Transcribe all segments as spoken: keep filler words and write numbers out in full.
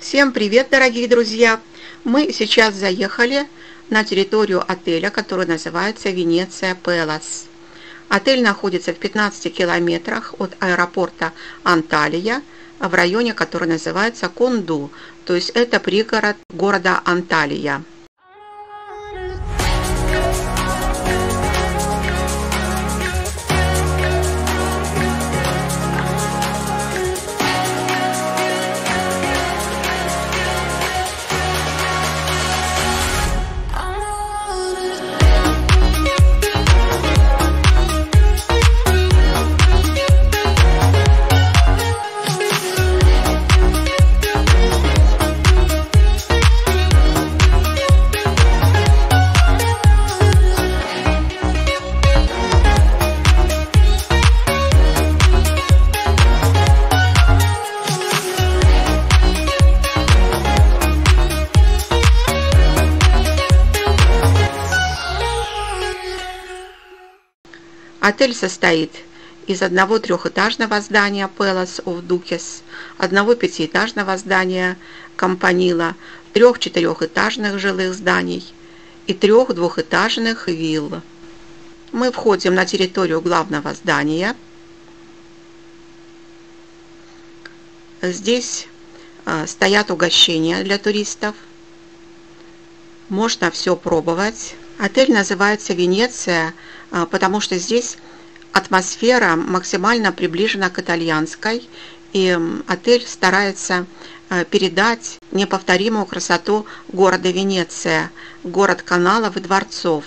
Всем привет, дорогие друзья! Мы сейчас заехали на территорию отеля, который называется Венеция Пэлас. Отель находится в пятнадцати километрах от аэропорта Анталия, в районе, который называется Конду, то есть это пригород города Анталия. Отель состоит из одного трехэтажного здания Palace of Duques, одного пятиэтажного здания Кампанила, трех четырехэтажных жилых зданий и трех двухэтажных вилл. Мы входим на территорию главного здания. Здесь стоят угощения для туристов. Можно все пробовать. Отель называется Венеция, потому что здесь атмосфера максимально приближена к итальянской, и отель старается передать неповторимую красоту города Венеция, город каналов и дворцов.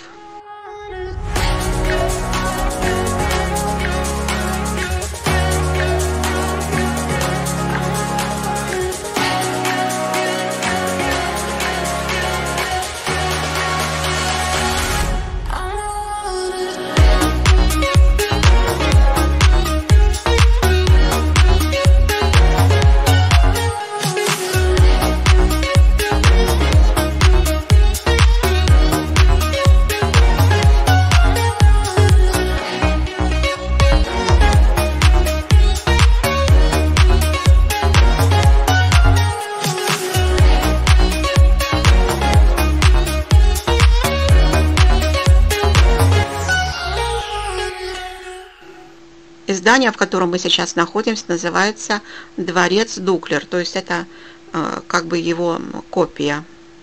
Здание, в котором мы сейчас находимся, называется Дворец Дуклер, то есть это э, как бы его копия.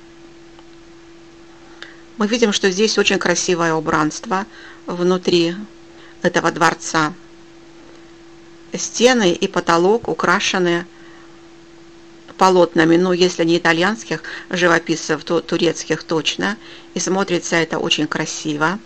Мы видим, что здесь очень красивое убранство внутри этого дворца. Стены и потолок украшены полотнами, ну если не итальянских живописцев, то турецких точно, и смотрится это очень красиво.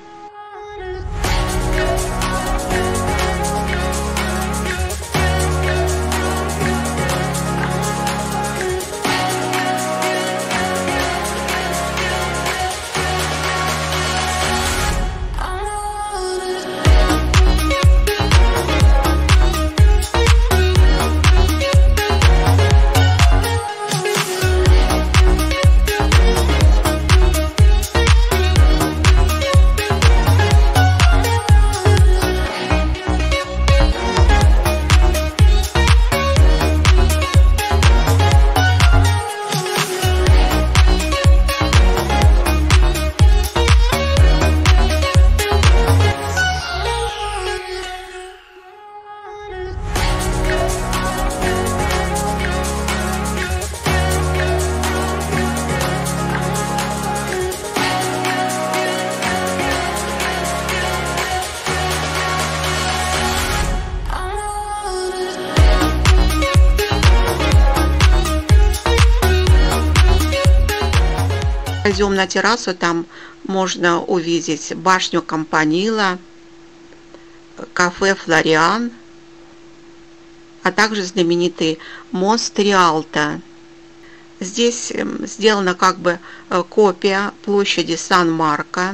Пойдем на террасу, там можно увидеть башню Кампанила, кафе Флориан, а также знаменитый мост Риалто. Здесь сделана как бы копия площади Сан-Марко.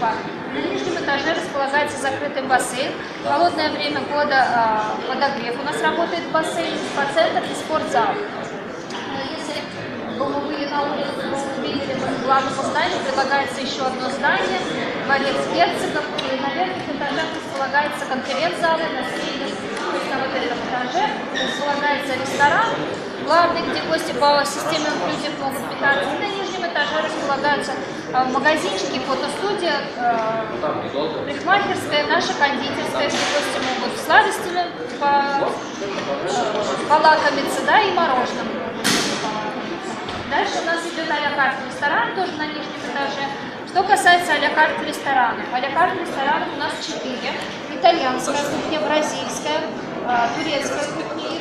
бар. На нижнем этаже располагается закрытый бассейн. В холодное время года э, подогрев у нас работает бассейн, спа-центр и спортзал. Если вы были на улице, вы увидели, в главном здании предлагается еще одно здание, дворец герцогов, и на верхних этажах располагается конференц-залы, на среднем, то есть на вот этом этаже располагается ресторан, главный, где гости по системе инклюзив могут питаться. И на нижнем этаже располагаются э, магазинчики, фотостудия, э, парикмахерская, наша кондитерская, где гости могут сладостями по, э, полакомиться, да, и мороженым. Дальше у нас идет а-ля карт ресторан, тоже на нижнем этаже. Что касается а-ля карт ресторанов, а-ля карт ресторанов у нас четыре. Итальянская кухня, бразильская, турецкая кухня